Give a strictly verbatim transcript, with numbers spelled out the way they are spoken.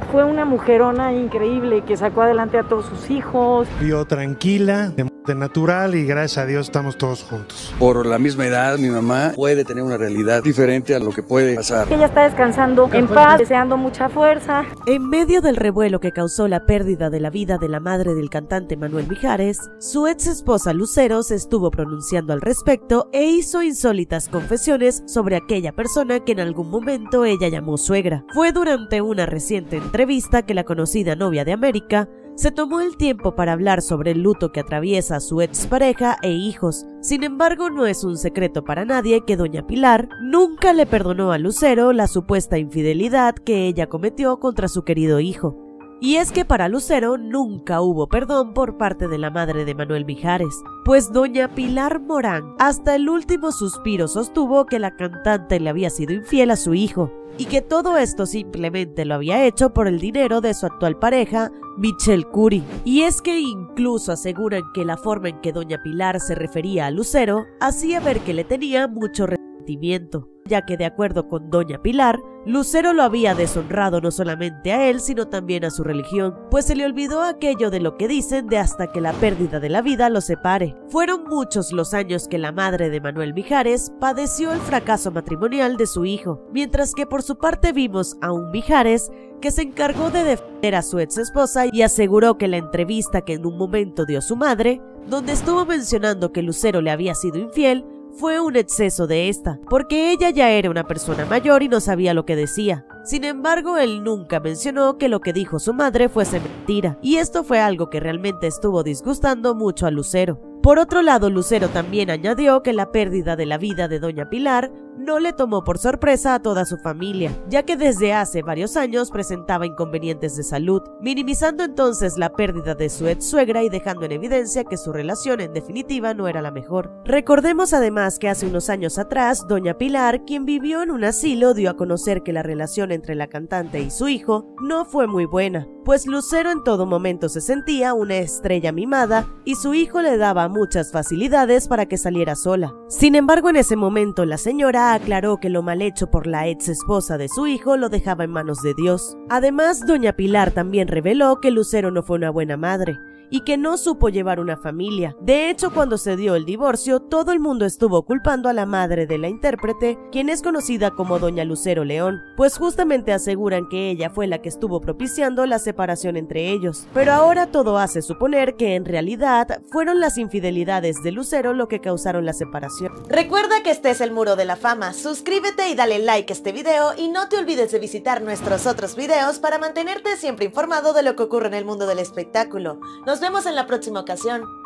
fue una mujerona increíble que sacó adelante a todos sus hijos. Vivió tranquila, de muerte natural y gracias a Dios estamos todos juntos. Por la misma edad, mi mamá puede tener una realidad diferente a lo que puede pasar. Ella está descansando en paz, deseando mucha fuerza. En medio del revuelo que causó la pérdida de la vida de la madre del cantante Manuel Mijares, su ex esposa Lucero se estuvo pronunciando al respecto e hizo insólitas confesiones sobre aquella persona que en algún momento ella llamó suegra. Fue durante una reciente entrevista que la conocida novia de América se tomó el tiempo para hablar sobre el luto que atraviesa a su expareja e hijos. Sin embargo, no es un secreto para nadie que doña Pilar nunca le perdonó a Lucero la supuesta infidelidad que ella cometió contra su querido hijo. Y es que para Lucero nunca hubo perdón por parte de la madre de Manuel Mijares, pues doña Pilar Morán hasta el último suspiro sostuvo que la cantante le había sido infiel a su hijo, y que todo esto simplemente lo había hecho por el dinero de su actual pareja, Michelle Curry. Y es que incluso aseguran que la forma en que doña Pilar se refería a Lucero hacía ver que le tenía mucho resentimiento, ya que de acuerdo con doña Pilar, Lucero lo había deshonrado no solamente a él, sino también a su religión, pues se le olvidó aquello de lo que dicen de hasta que la pérdida de la vida los separe. Fueron muchos los años que la madre de Manuel Mijares padeció el fracaso matrimonial de su hijo, mientras que por su parte vimos a un Mijares que se encargó de defender a su ex esposa y aseguró que la entrevista que en un momento dio su madre, donde estuvo mencionando que Lucero le había sido infiel, fue un exceso de esta, porque ella ya era una persona mayor y no sabía lo que decía. Sin embargo, él nunca mencionó que lo que dijo su madre fuese mentira, y esto fue algo que realmente estuvo disgustando mucho a Lucero. Por otro lado, Lucero también añadió que la pérdida de la vida de doña Pilar no le tomó por sorpresa a toda su familia, ya que desde hace varios años presentaba inconvenientes de salud, minimizando entonces la pérdida de su ex suegra y dejando en evidencia que su relación en definitiva no era la mejor. Recordemos además que hace unos años atrás, doña Pilar, quien vivió en un asilo, dio a conocer que la relación entre la cantante y su hijo no fue muy buena, pues Lucero en todo momento se sentía una estrella mimada y su hijo le daba muchas facilidades para que saliera sola. Sin embargo, en ese momento la señora aclaró que lo mal hecho por la ex esposa de su hijo lo dejaba en manos de Dios. Además, doña Pilar también reveló que Lucero no fue una buena madre y que no supo llevar una familia. De hecho, cuando se dio el divorcio, todo el mundo estuvo culpando a la madre de la intérprete, quien es conocida como doña Lucero León, pues justamente aseguran que ella fue la que estuvo propiciando la separación entre ellos. Pero ahora todo hace suponer que en realidad fueron las infidelidades de Lucero lo que causaron la separación. Recuerda que este es el Muro de la Fama, suscríbete y dale like a este video y no te olvides de visitar nuestros otros videos para mantenerte siempre informado de lo que ocurre en el mundo del espectáculo. Nos Nos vemos en la próxima ocasión.